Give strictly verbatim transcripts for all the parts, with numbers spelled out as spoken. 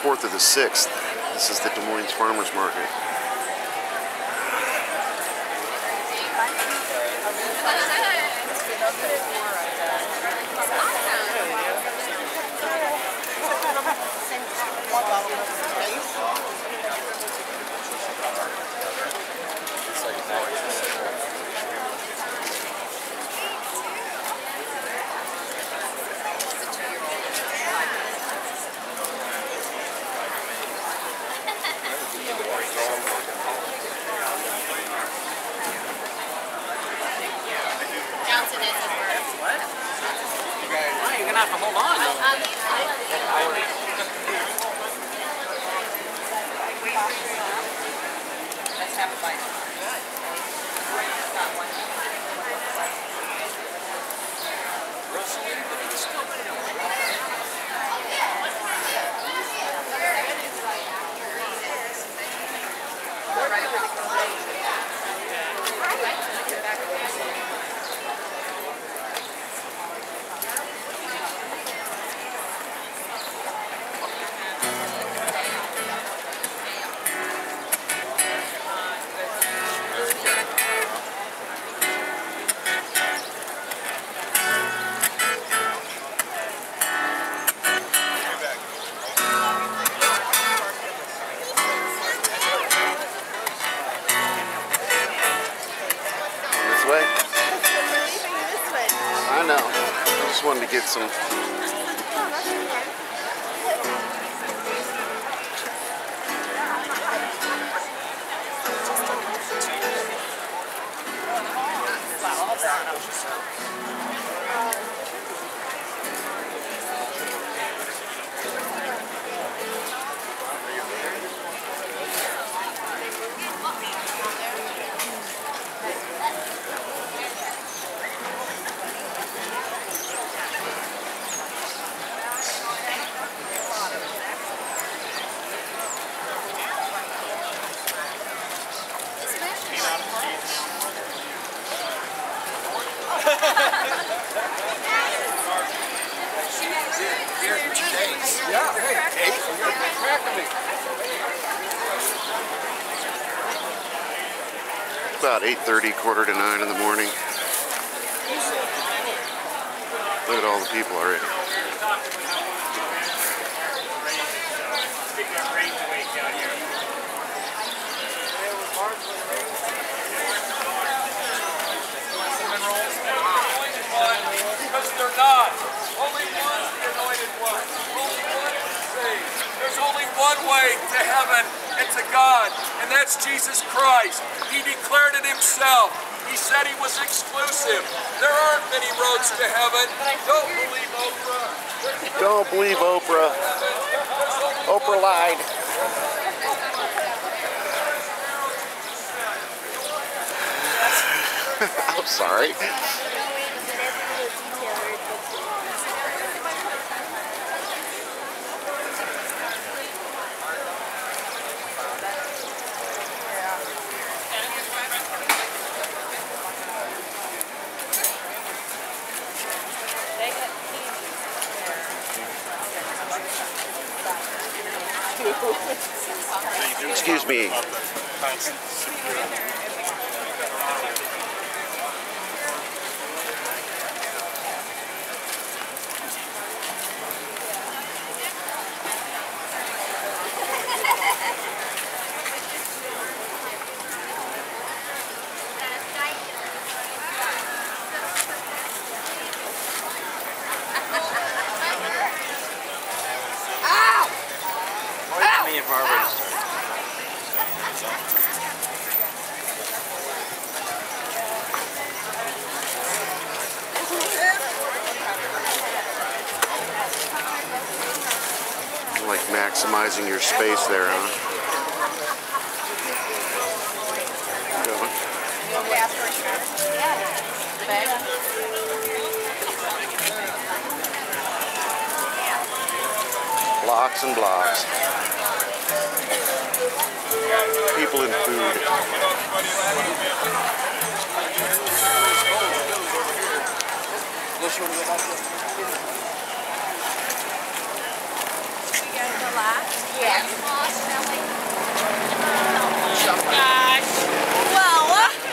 fourth or the sixth. This is the Des Moines Farmers Market. You're gonna have to hold on. Let's have a bite. Got one. I know. I just wanted to get some. Yeah, hey, eight, you're cracking me. About eight thirty, quarter to nine in the morning. Look at all the people already. Because they're not. Only one is the anointed one. Only one is saved. There's only one way to heaven and to God, and that's Jesus Christ. He declared it himself. He said he was exclusive. There aren't many roads to heaven. Don't believe Oprah. Don't believe Oprah. Oprah lied. I'm sorry. Excuse me. Me and Barbara. Like maximizing your space there, huh? Blocks and blocks. People in food. You guys relax. Yes. Oh gosh. Well.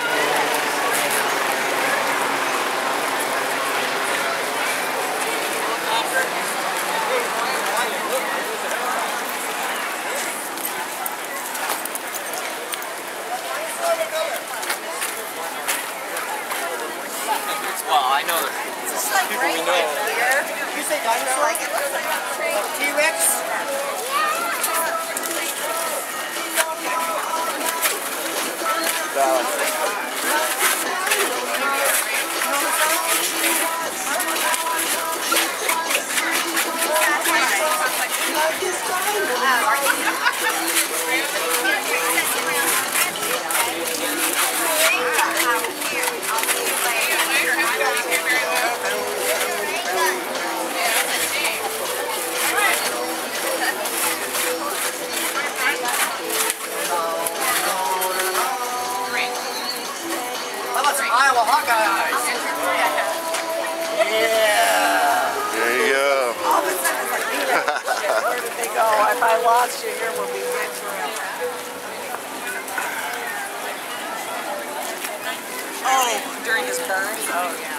Well, I know that It's like people we right know. here. You say dinosaur? Like it looks like a tree. T-Rex? How about some Iowa Hawkeye eyes? Yeah. There you go. All of a sudden it's like, yeah, where did they go? If I lost you here, we'll be good forever. Oh, during this burn? Oh, yeah.